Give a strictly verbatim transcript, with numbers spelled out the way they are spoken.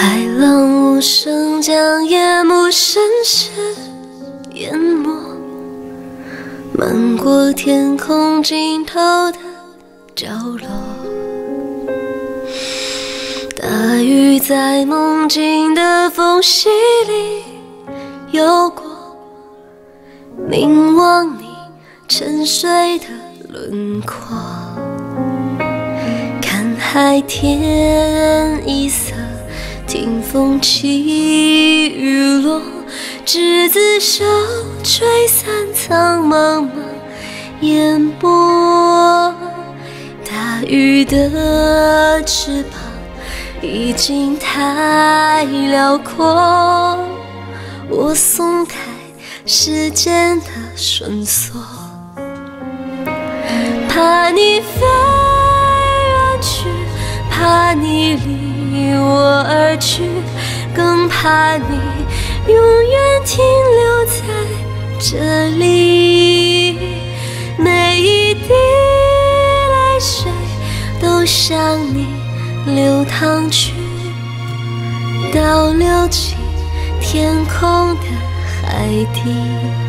海浪无声将夜幕深深淹没，漫过天空尽头的角落。大雨在梦境的缝隙里游过，凝望你沉睡的轮廓。看海天一色，听风起雨落，执子手，吹散苍茫茫烟波。大鱼的翅膀已经太辽阔，我松开时间的绳索，怕你飞远去，怕你离我而去，更怕你永远停留在这里。每一滴泪水都向你流淌去，倒流进天空的海底。